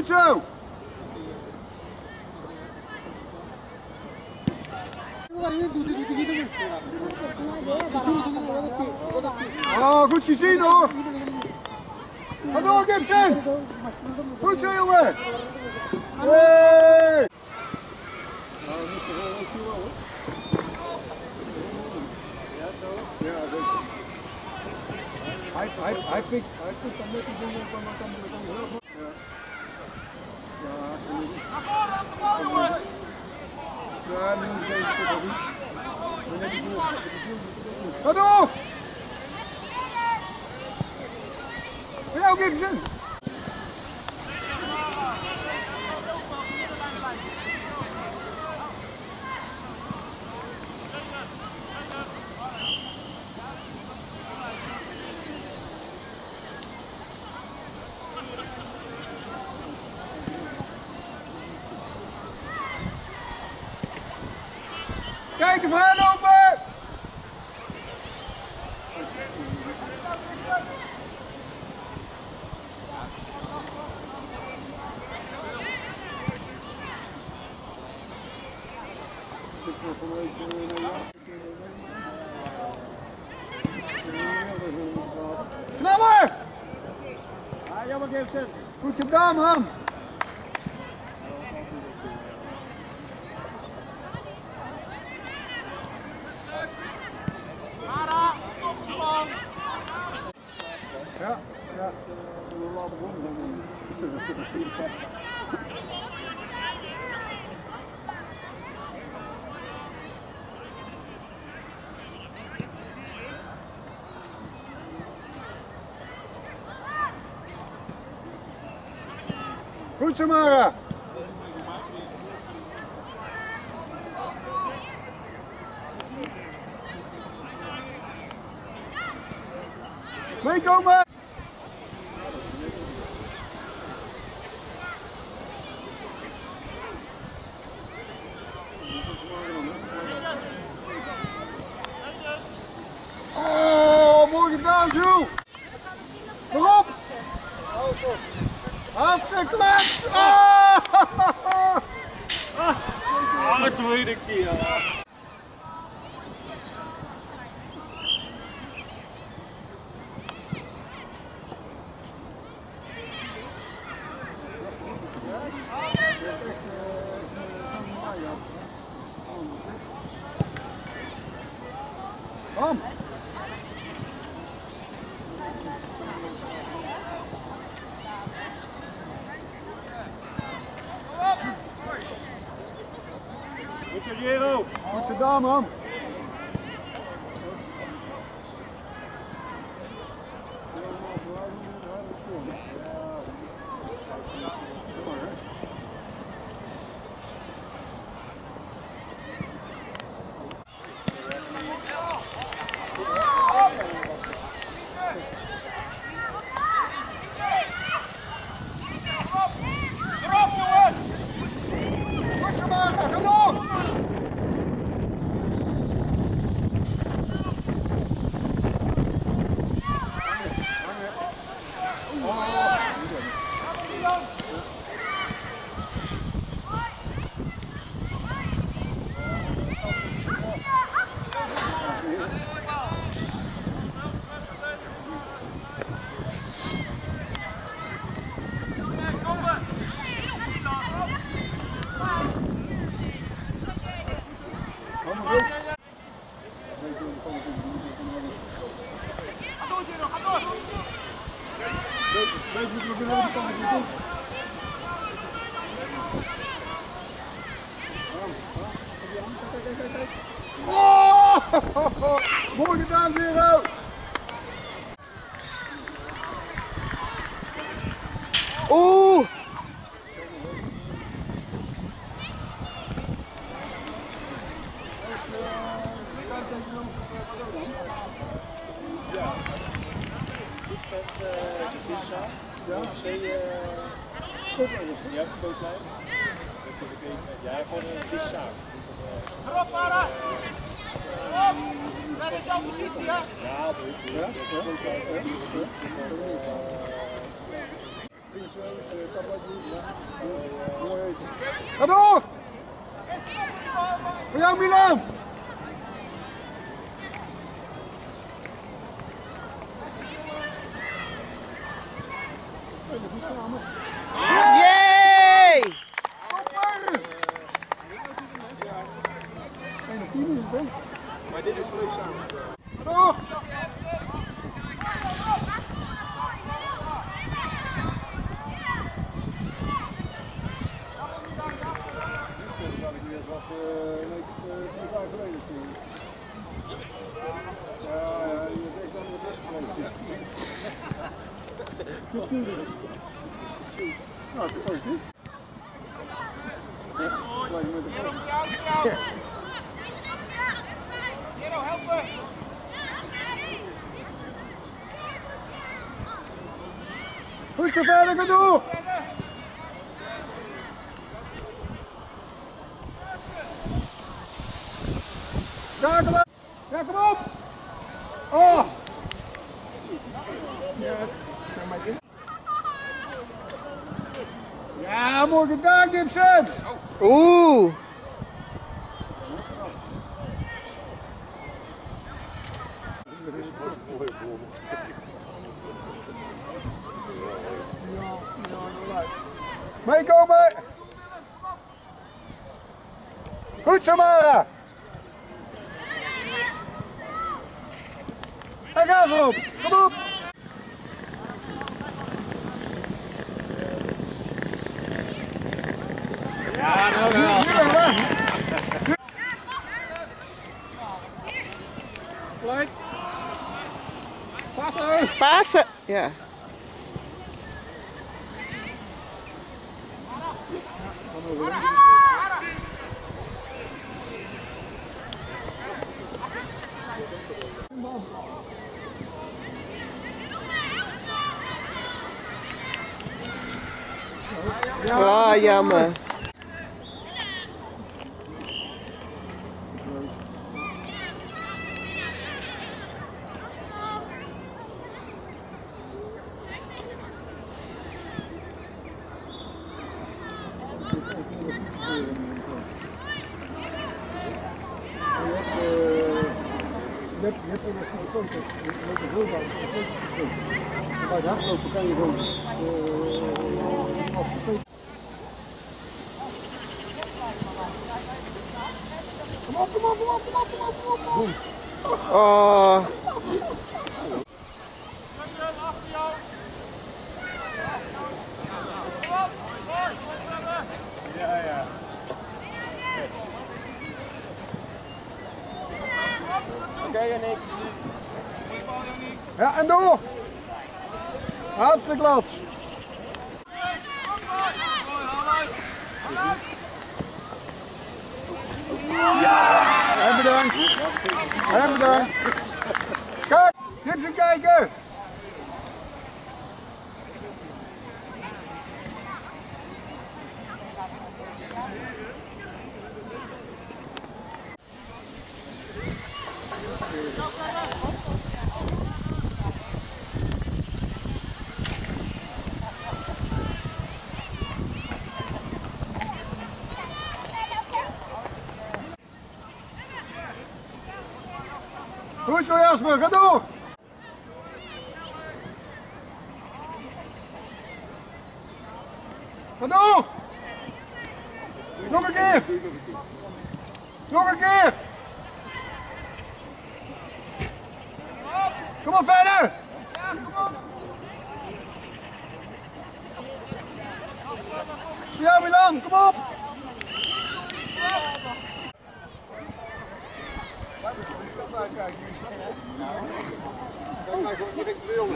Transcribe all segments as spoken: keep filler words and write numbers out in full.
Goed zo! Oh, goed gezien hoor! Ga door Gibson! Goed zo jongen! Hey! Hij, hij, hij pikt, hij pikt dan net die dingen van wat dan heel goed. Ja. Ja, nu moet deze toch wel goed. Ga door! Voor jou Gibson! Kijk, hem aanlopen! Knallen! Ja, jammer Gibson. Goed gedaan man! Ja, ja, we laten bomen. Goed zo Mara! Meekomen! Oh, mooi gedaan, Jules! Kom op! Hartstikke klets! Oh! Ah, tweede keer. Kom! Goed Jero. Goed gedaan man! Oh! Mooi gedaan, Zero! Oeh! Ja, kooplijn. Ja, gewoon een viszaak. Erop, Mara! Erop! Dat is jouw positie, hè? Ja, dat is ja. Ga door! Voor jou Milan! Yay! Maar dit is leuk samenspel. Ga door! Nou, dat is ook goed. Gero, helpen! Goed zo verder, ga door! Ja, kom op! Ja, kom op! Oh! Ja, mooi gedaan, Gibson! Oeh. Meekomen! Goed zo, Mara! En ga erop! Kom op! Ja, nou wel. Gelijk. Passen. Pasen. Ja. Oh, jammer. Je hebt, je hebt er nog geen foto. Je hebt er heel vaak een foto. Bij het hardlopen kan je gewoon uh, afgespreken. Kom op, kom op, kom op, kom op, kom op, kom op. Oh. Achter jou! Kom op! Ja, ja. Oké, okay, Yannick. Ja, en door. Hartstikke glad. En bedankt. En bedankt. Kijk, Gibson kijken. Goed zo Jasper, ga door! Ga door! Nog een keer! Nog een keer! Kom op verder! Ja Milan, kom op! Dan ga ik gewoon direct willen.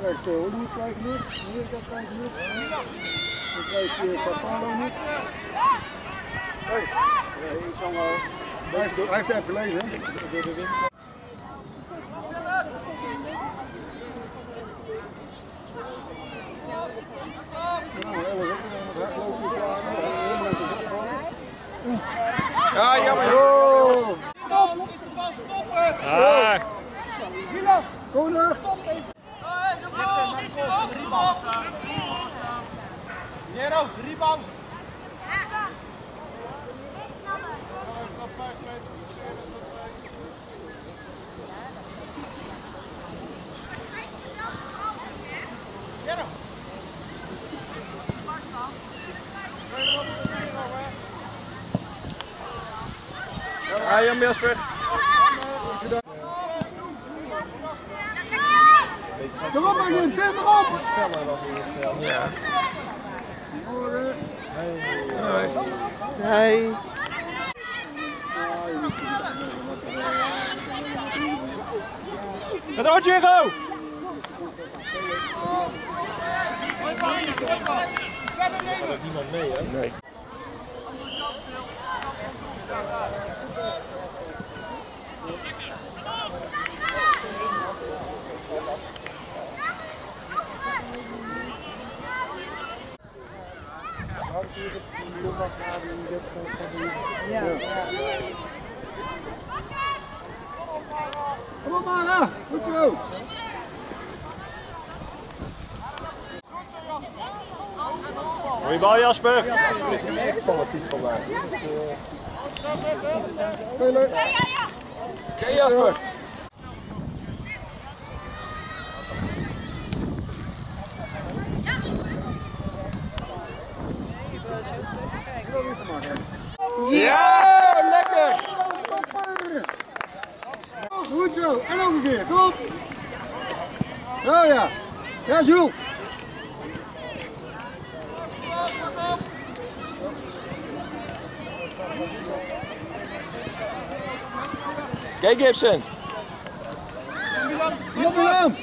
krijgt uh, Hollywood krijgt niks, Amerika krijgt niks. Dan krijgt uh, Sapalo niks. Hey. Ja, ik zal wel... Hij heeft, hij heeft even gelezen, hè? Ja, jammer. Oh! Ah. Corner! Nero, rebound. Ja, Jan Milsberg. Kom op, Martin, zet hem op! Ja. Hey. Het oortje, go! Er niemand mee, hè? Nee. Kom op, Mara! Goed zo! Mooie bal, Jasper. Speler! Oké, Jasper. Ja, lekker! Goed zo, en nog een keer, kom! Oh ja, ja Jules! Kijk, Gibson. Hier Milan!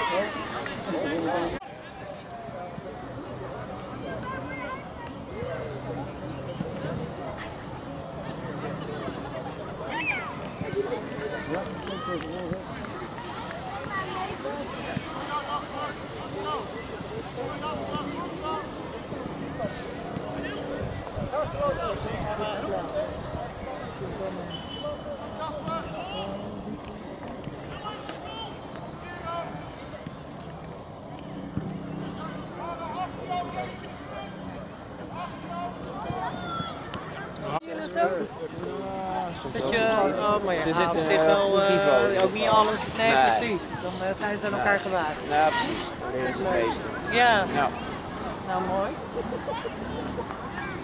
Dat je, oh, maar ja, ja, op zich wel, uh, ook niet alles, nee, nee. Precies, dan uh, zijn ze aan elkaar gewaagd. Ja, precies. Dat is het meeste. Ja, Ja. nou mooi.